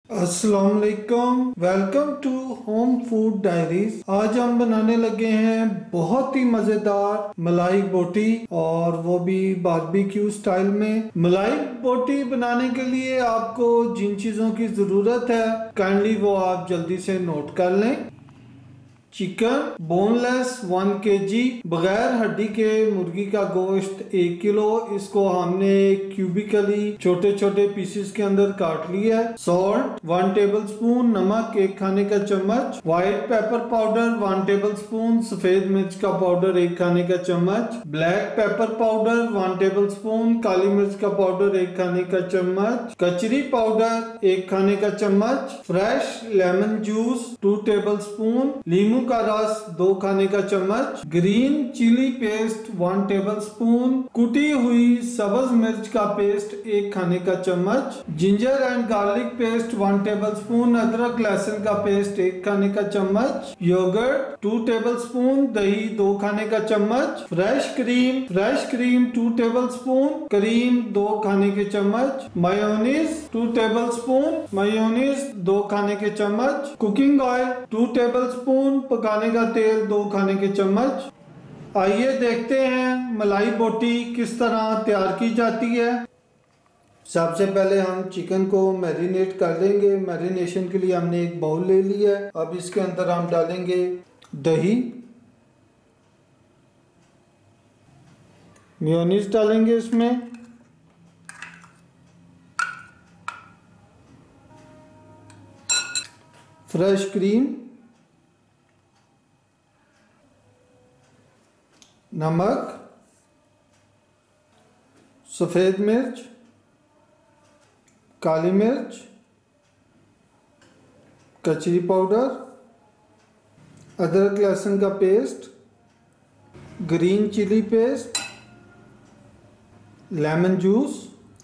अस्सलाम वालेकुम, welcome to home food diaries. आज हम बनाने लगे हैं बहुत ही मज़ेदार मलाई बोटी, और वो भी बारबेक्यू स्टाइल में। मलाई बोटी बनाने के लिए आपको जिन चीज़ों की ज़रूरत है काइंडली वो आप जल्दी से नोट कर लें। चिकन बोनलेस 1 kg, बगैर हड्डी के मुर्गी का गोश्त 1 किलो। इसको हमने क्यूबिकली छोटे छोटे पीसेस के अंदर काट लिया है। सॉल्ट 1 टेबल स्पून, नमक 1 खाने का चम्मच, white pepper powder 1 tablespoon, सफेद मिर्च का पाउडर 1 खाने का चम्मच, black pepper powder 1 tablespoon, काली मिर्च का पाउडर 1 खाने का चम्मच, कचरी पाउडर 1 खाने का चम्मच, fresh lemon juice 2 tablespoon, लीमू का रस 2 खाने का चम्मच, green chilli paste 1 tablespoon, कुटी हुई सब्ज मिर्च का पेस्ट 1 खाने का चम्मच, ginger and garlic paste 1 tablespoon, अदरक लहसुन का पेस्ट 1 खाने का चम्मच, योगर्ट 2 टेबल स्पून, दही 2 खाने का चम्मच, fresh cream 2 tablespoon, cream 2 खाने के चम्मच, मायोनीज 2 टेबल स्पून, मायोनीज 2 खाने के चम्मच, कुकिंग ऑयल 2 टेबल स्पून, पकाने का तेल 2 खाने के चम्मच। आइए देखते हैं मलाई बोटी किस तरह तैयार की जाती है। सबसे पहले हम चिकन को मैरिनेट कर लेंगे। मैरिनेशन के लिए हमने एक बाउल ले लिया है। अब इसके अंदर हम डालेंगे दही, मेयोनीज डालेंगे इसमें, फ्रेश क्रीम, नमक, सफ़ेद मिर्च, काली मिर्च, कचरी पाउडर, अदरक लहसुन का paste, green chilli paste, lemon juice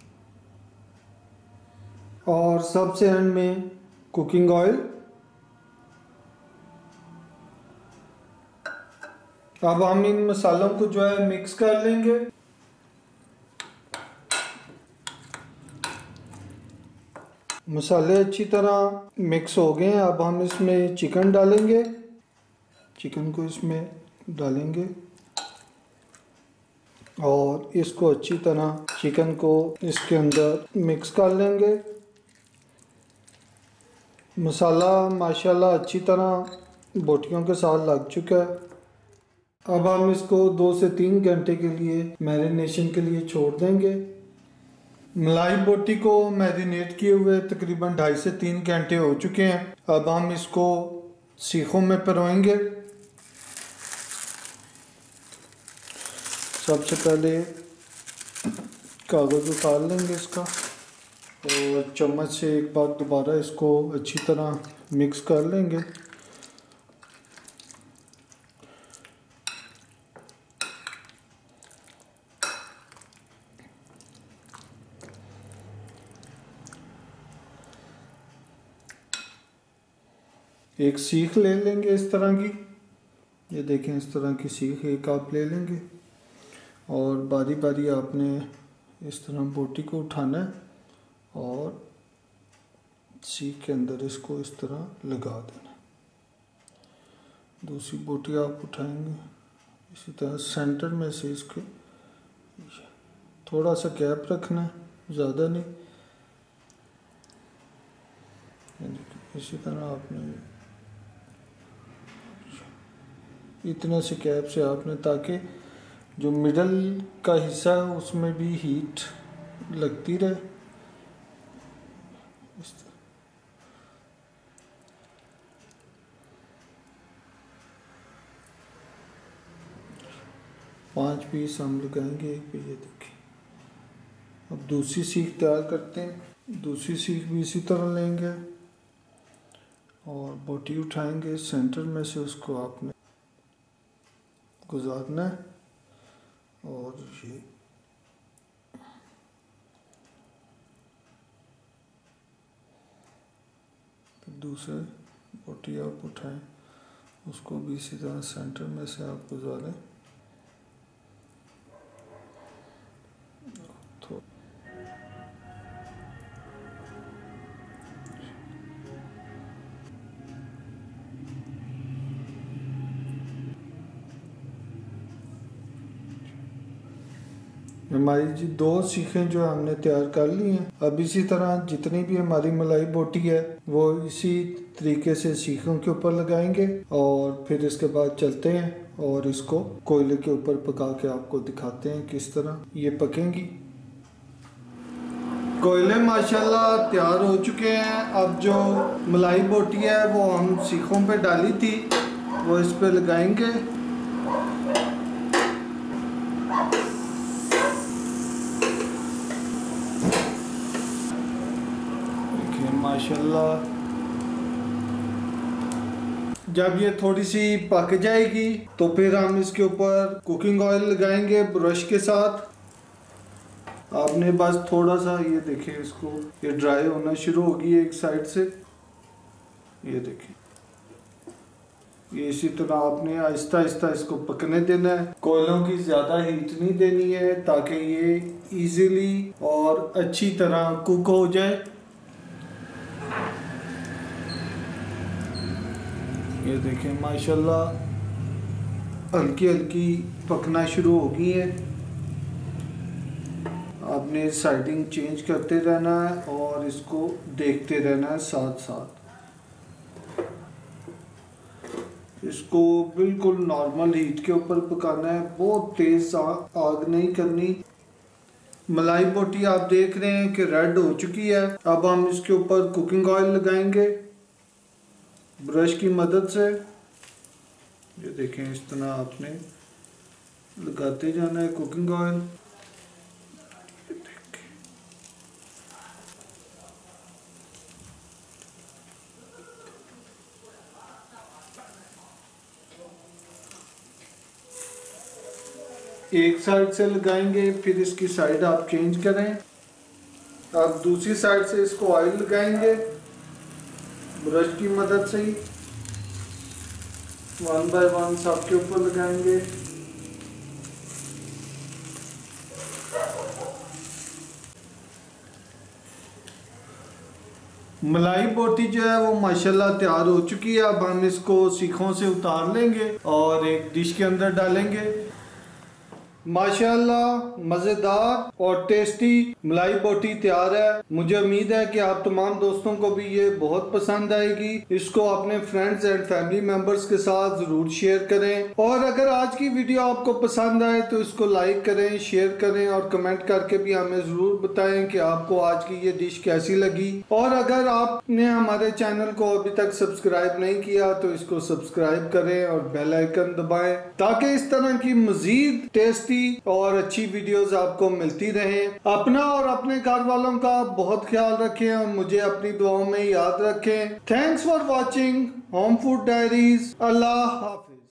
और सबसे एंड में कुकिंग ऑयल। अब हम इन मसालों को जो है मिक्स कर लेंगे। मसाले अच्छी तरह मिक्स हो गए हैं। अब हम इसमें चिकन डालेंगे। चिकन को इसमें डालेंगे और इसको अच्छी तरह चिकन को इसके अंदर मिक्स कर लेंगे। मसाला माशाल्लाह अच्छी तरह बोटियों के साथ लग चुका है। अब हम इसको 2 से 3 घंटे के लिए मैरिनेशन के लिए छोड़ देंगे। मलाई बोटी को मैरिनेट किए हुए तकरीबन 2.5 से 3 घंटे हो चुके हैं। अब हम इसको सीखों में पिरोएंगे। सबसे पहले कागज़ उतार लेंगे इसका और चम्मच से एक बार दोबारा इसको अच्छी तरह मिक्स कर लेंगे। एक सीख ले लेंगे इस तरह की, ये देखें इस तरह की सीख एक आप ले लेंगे और बारी बारी आपने इस तरह बोटी को उठाना है और सीख के अंदर इसको इस तरह लगा देना। दूसरी बोटी आप उठाएंगे इसी तरह सेंटर में से इसके थोड़ा सा गैप रखना, ज़्यादा नहीं। इसी तरह आपने इतने से गैप से आपने, ताकि जो मिडल का हिस्सा है उसमें भी हीट लगती रहे। इस तरह 5 पीस हम लगाएंगे एक पे, ये देखिए। अब दूसरी सीख तैयार करते हैं। दूसरी सीख भी इसी तरह लेंगे और बोटी उठाएंगे, सेंटर में से उसको आपने गुजारना है और ये दूसरे बोटी आप उठाएं, उसको भी इसी तरह सेंटर में से आप गुजारें। हमारी जी 2 सीखें जो हमने तैयार कर ली हैं। अब इसी तरह जितनी भी हमारी मलाई बोटी है वो इसी तरीके से सीखों के ऊपर लगाएंगे और फिर इसके बाद चलते हैं और इसको कोयले के ऊपर पका के आपको दिखाते हैं किस तरह ये पकेंगी। कोयले माशाल्लाह तैयार हो चुके हैं। अब जो मलाई बोटी है वो हम सीखों पे डाली थी वो इस पे लगाएंगे। माशाल्लाह जब ये थोड़ी सी पक जाएगी तो फिर हम इसके ऊपर कुकिंग ऑयल लगाएंगे ब्रश के साथ। आपने बस थोड़ा सा ये देखें इसको, ये ड्राई होना शुरू होगी एक साइड से, ये देखें। ये इसी तरह आपने आहिस्ता आहिस्ता इसको पकने देना है। कोयलों की ज़्यादा हीट नहीं देनी है ताकि ये इजीली और अच्छी तरह कुक हो जाए। ये देखें माशाल्लाह हल्की हल्की पकना शुरू हो गई है। आपने साइडिंग चेंज करते रहना है और इसको देखते रहना है साथ साथ। इसको बिल्कुल नॉर्मल हीट के ऊपर पकाना है, बहुत तेज आग नहीं करनी। मलाई बोटी आप देख रहे हैं कि रेड हो चुकी है। अब हम इसके ऊपर कुकिंग ऑयल लगाएंगे ब्रश की मदद से। ये देखें इस तरह आपने लगाते जाना है कुकिंग ऑयल। एक साइड से लगाएंगे फिर इसकी साइड आप चेंज करें। अब दूसरी साइड से इसको ऑयल लगाएंगे ब्रश की मदद से ही, 1 बाय 1 सबके ऊपर लगाएंगे। मलाई बोटी जो है वो माशाल्लाह तैयार हो चुकी है। अब हम इसको सीखों से उतार लेंगे और एक डिश के अंदर डालेंगे। माशाल्लाह मज़ेदार और टेस्टी मलाई बोटी तैयार है। मुझे उम्मीद है कि आप तमाम दोस्तों को भी ये बहुत पसंद आएगी। इसको अपने फ्रेंड्स एंड फैमिली मेंबर्स के साथ ज़रूर शेयर करें और अगर आज की वीडियो आपको पसंद आए तो इसको लाइक करें, शेयर करें और कमेंट करके भी हमें ज़रूर बताएं कि आपको आज की ये डिश कैसी लगी। और अगर आपने हमारे चैनल को अभी तक सब्सक्राइब नहीं किया तो इसको सब्सक्राइब करें और बेल आइकन दबाएं ताकि इस तरह की मज़ीद टेस्टी और अच्छी वीडियोस आपको मिलती रहे। अपना और अपने घर वालों का बहुत ख्याल रखें और मुझे अपनी दुआओं में याद रखें। Thanks for watching home food diaries. अल्लाह हाफिज।